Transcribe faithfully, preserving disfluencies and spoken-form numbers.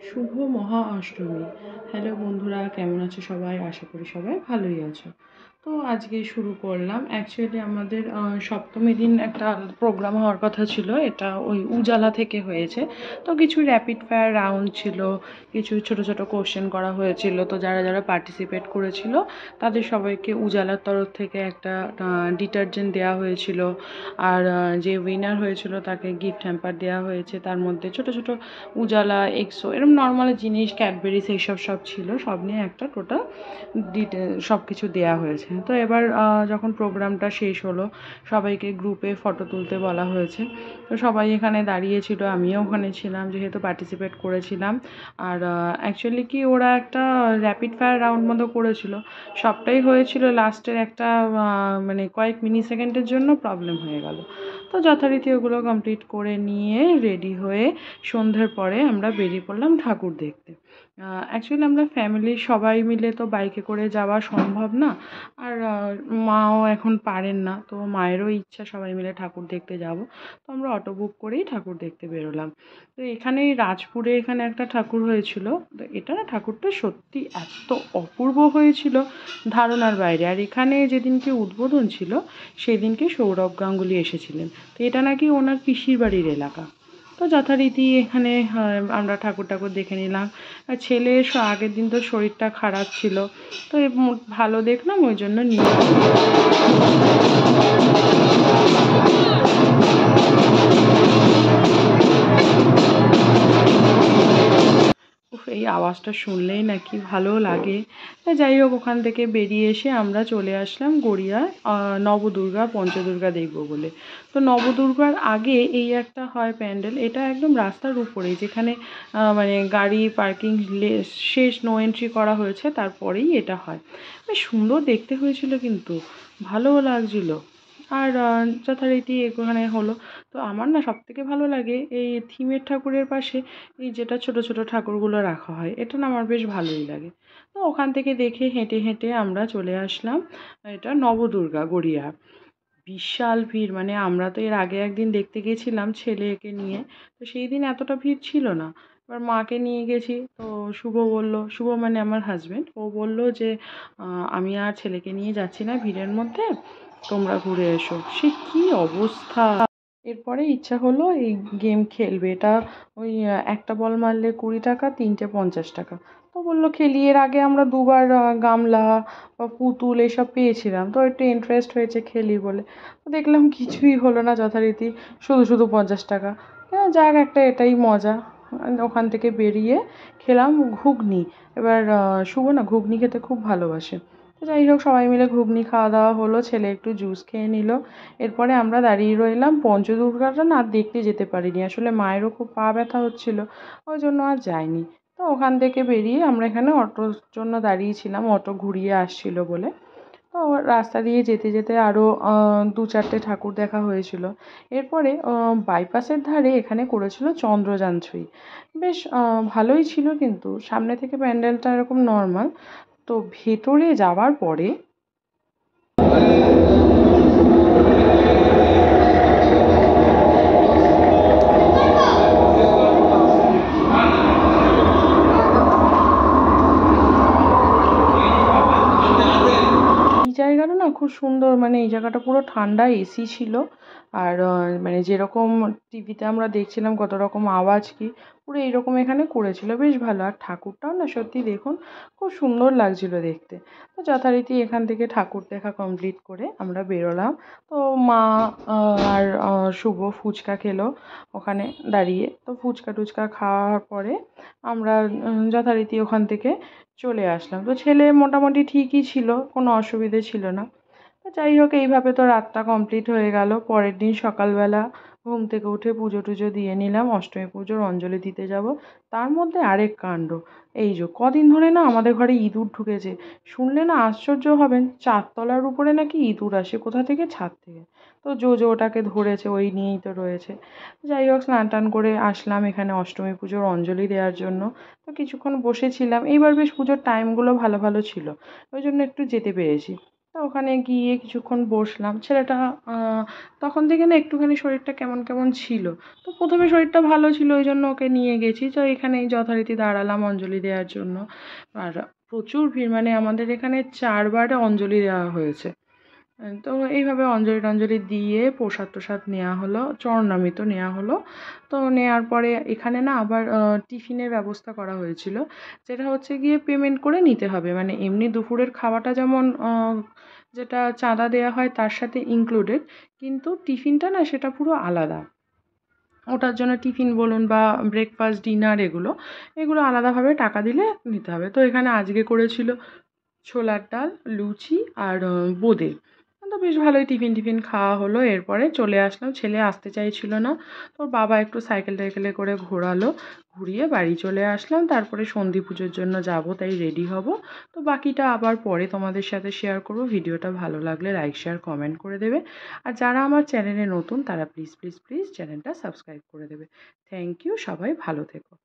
শুভ মহা অষ্টমী। হ্যালো বন্ধুরা, কেমন আছো সবাই? আশা করি সবাই ভালোই আছো। তো আজকে শুরু করলাম। অ্যাকচুয়ালি আমাদের সপ্তমী দিন একটা প্রোগ্রাম হওয়ার কথা ছিল, এটা ওই উজালা থেকে হয়েছে। তো কিছু র্যাপিড ফায়ার রাউন্ড ছিল, কিছু ছোট ছোট কোশ্চেন করা হয়েছিল। তো যারা যারা পার্টিসিপেট করেছিল তাদের সবাইকে উজালার তরফ থেকে একটা ডিটারজেন্ট দেওয়া হয়েছিল। আর যে উইনার হয়েছিল তাকে গিফট হ্যাম্পার দেওয়া হয়েছে, তার মধ্যে ছোট ছোট উজালা, এক্সো, এরকম নর্মাল জিনিস, ক্যাডবেরিজ, এইসব সব ছিল। সব নিয়ে একটা টোটাল ডিটেল সব কিছু দেওয়া হয়েছে। তো এবার যখন প্রোগ্রামটা শেষ হলো, সবাইকে গ্রুপে ফটো তুলতে বলা হয়েছে। তো সবাই এখানে দাঁড়িয়েছিল, আমিও ওখানে ছিলাম যেহেতু পার্টিসিপেট করেছিলাম। আর অ্যাকচুয়ালি কি ওরা একটা র্যাপিড ফায়ার রাউন্ড মতো করেছিল, সবটাই হয়েছিল লাস্টের একটা মানে কয়েক মিনি সেকেন্ডের জন্য প্রবলেম হয়ে গেল। তো যথারীতি ওগুলো কমপ্লিট করে নিয়ে রেডি হয়ে সন্ধ্যের পরে আমরা বেরিয়ে পড়লাম ঠাকুর দেখতে। অ্যাকচুয়ালি আমরা ফ্যামিলির সবাই মিলে তো বাইকে করে যাওয়া সম্ভব না, আর মাও এখন পারেন না। তো মায়েরও ইচ্ছা সবাই মিলে ঠাকুর দেখতে যাব। তো আমরা অটো বুক করেই ঠাকুর দেখতে বেরোলাম। তো এখানে রাজপুরে এখানে একটা ঠাকুর হয়েছিল। তো এটা না, ঠাকুরটা সত্যি এত অপূর্ব হয়েছিল, ধারণার বাইরে। আর এখানে যেদিনকে উদ্বোধন ছিল সেদিনকে সৌরভ গাঙ্গুলি এসেছিলেন। তো এটা নাকি ওনার পিসির বাড়ির এলাকা। তো যথারীতি এখানে আমরা ঠাকুর ঠাকুর দেখে নিলাম। আর ছেলের আগের দিন তো শরীরটা খারাপ ছিল, তো ভালো দেখলাম, ওই জন্য নিয়ে এই আওয়াজটা শুনলেই নাকি ভালো লাগে। যাই হোক, ওখান থেকে বেরিয়ে এসে আমরা চলে আসলাম গড়িয়া নবদুর্গা পঞ্চদুর্গা দেখব বলে। তো নবদুর্গার আগে এই একটা হয় প্যান্ডেল, এটা একদম রাস্তার উপরেই, যেখানে মানে গাড়ি পার্কিং শেষ, নো এন্ট্রি করা হয়েছে, তারপরেই এটা হয়। বেশ সুন্দর দেখতে হয়েছিল, কিন্তু ভালোও লাগছিল। আর যথারীতি এখানে হলো। তো আমার না সবথেকে ভালো লাগে এই থিমের ঠাকুরের পাশে এই যেটা ছোট ছোট ঠাকুরগুলো রাখা হয়, এটা না আমার বেশ ভালোই লাগে। তো ওখান থেকে দেখে হেঁটে হেঁটে আমরা চলে আসলাম এটা নবদুর্গা গড়িয়া। বিশাল ভিড়, মানে আমরা তো এর আগে একদিন দেখতে গেছিলাম ছেলেকে নিয়ে, তো সেই দিন এতটা ভিড় ছিল না। এবার মাকে নিয়ে গেছি, তো শুভ বলল, শুভ মানে আমার হাজব্যান্ড, ও বলল যে আমি আর ছেলেকে নিয়ে যাচ্ছি না ভিড়ের মধ্যে, তোমরা ঘুরে এসো। সে কি অবস্থা! এরপরে ইচ্ছা হলো এই গেম খেলবে, এটা ওই একটা বল মারলে কুড়ি টাকা, তিনটে পঞ্চাশ টাকা। তো বললো খেলি, এর আগে আমরা দুবার গামলা বা পুতুল এসব পেয়েছিলাম, তো একটু ইন্টারেস্ট হয়েছে খেলি বলে। তো দেখলাম কিছুই হলো না, যথারীতি শুধু শুধু পঞ্চাশ টাকা। হ্যাঁ যাক, একটা এটাই মজা। ওখান থেকে বেরিয়ে খেলাম ঘুগনি। এবার শুভ না ঘুগনি খেতে খুব ভালোবাসে। তো যাই হোক, সবাই মিলে ঘুগনি খাওয়া দাওয়া হলো, ছেলে একটু জুস খেয়ে নিল। এরপরে আমরা দাঁড়িয়ে রইলাম। পঞ্চদুর্গাটা না দেখতে যেতে পারিনি, আসলে মায়েরও খুব পা ব্যথা হচ্ছিল, ওই জন্য আর যাইনি। তো ওখান থেকে বেরিয়ে আমরা এখানে অটোর জন্য দাঁড়িয়েছিলাম, অটো ঘুরিয়ে আসছিল বলে। তো রাস্তা দিয়ে যেতে যেতে আরও দু চারটে ঠাকুর দেখা হয়েছিল। এরপরে বাইপাসের ধারে এখানে করেছিল চন্দ্রযান থ্রি, বেশ ভালোই ছিল, কিন্তু সামনে থেকে প্যান্ডেলটা এরকম নর্মাল। তো ভেতরে যাওয়ার পরে জায়গাটা না খুব সুন্দর, মানে এই জায়গাটা পুরো ঠান্ডা, এসি ছিল। আর মানে যেরকম টিভিতে আমরা দেখছিলাম কত রকম আওয়াজ কি, পুরো এইরকম এখানে করেছিল, বেশ ভালো। আর ঠাকুরটাও না সত্যি দেখুন খুব সুন্দর লাগছিল দেখতে। তো যথারীতি এখান থেকে ঠাকুর দেখা কমপ্লিট করে আমরা বেরোলাম। তো মা আর শুভ ফুচকা খেলো ওখানে দাঁড়িয়ে। তো ফুচকা টুচকা খাওয়ার পরে আমরা যথারীতি ওখান থেকে চলে আসলাম। তো ছেলে মোটামুটি ঠিকই ছিল, কোনো অসুবিধে ছিল না। তো যাই হোক, এইভাবে তো রাতটা কমপ্লিট হয়ে গেল। পরের দিন সকালবেলা ঘুম থেকে উঠে পুজো টুজো দিয়ে নিলাম, অষ্টমী পুজোর অঞ্জলি দিতে যাব। তার মধ্যে আরেক কাণ্ড, এই যে কদিন ধরে না আমাদের ঘরে ইঁদুর ঢুকেছে। শুনলে না আশ্চর্য হবেন, চারতলার উপরে নাকি ইঁদুর আসে, কোথা থেকে, ছাদ থেকে। তো জো জো ওটাকে ধরেছে, ওই নিয়েই তো রয়েছে। যাই হোক, স্নান টান করে আসলাম এখানে অষ্টমী পুজোর অঞ্জলি দেওয়ার জন্য। তো কিছুক্ষণ বসেছিলাম, এইবার বেশ পুজোর টাইমগুলো ভালো ভালো ছিল, ওই জন্য একটু যেতে পেরেছি। তো ওখানে গিয়ে কিছুক্ষণ বসলাম। ছেলেটা তখন থেকে না একটুখানি শরীরটা কেমন কেমন ছিল। তো প্রথমে শরীরটা ভালো ছিল, ওই জন্য ওকে নিয়ে গেছি। তো এখানেই যথারীতি দাঁড়ালাম অঞ্জলি দেওয়ার জন্য। আর প্রচুর ভিড়, মানে আমাদের এখানে চারবারে অঞ্জলি দেওয়া হয়েছে। তো এইভাবে অঞ্জলি টঞ্জলি দিয়ে প্রসাদ টোসাদ নেওয়া হলো, চরণামৃত নেওয়া হলো। তো নেওয়ার পরে এখানে না আবার টিফিনের ব্যবস্থা করা হয়েছিল, যেটা হচ্ছে গিয়ে পেমেন্ট করে নিতে হবে। মানে এমনি দুপুরের খাওয়াটা যেমন যেটা চাঁদা দেওয়া হয় তার সাথে ইনক্লুডেড, কিন্তু টিফিনটা না সেটা পুরো আলাদা। ওটার জন্য টিফিন বলুন বা ব্রেকফাস্ট ডিনার এগুলো এগুলো আলাদাভাবে টাকা দিলে নিতে হবে। তো এখানে আজকে করেছিল ছোলার ডাল, লুচি আর বোঁদে। তো বেশ ভালোই টিফিন টিফিন খাওয়া হলো। এরপরে চলে আসলাম, ছেলে আসতে চাইছিল না। তো বাবা একটু সাইকেল টাইকেলে করে ঘোরালো, ঘুরিয়ে বাড়ি চলে আসলাম। তারপরে সন্ধি পুজোর জন্য যাব, তাই রেডি হব। তো বাকিটা আবার পরে তোমাদের সাথে শেয়ার করব। ভিডিওটা ভালো লাগলে লাইক শেয়ার কমেন্ট করে দেবে। আর যারা আমার চ্যানেলে নতুন তারা প্লিজ প্লিজ প্লিজ চ্যানেলটা সাবস্ক্রাইব করে দেবে। থ্যাংক ইউ, সবাই ভালো থেকো।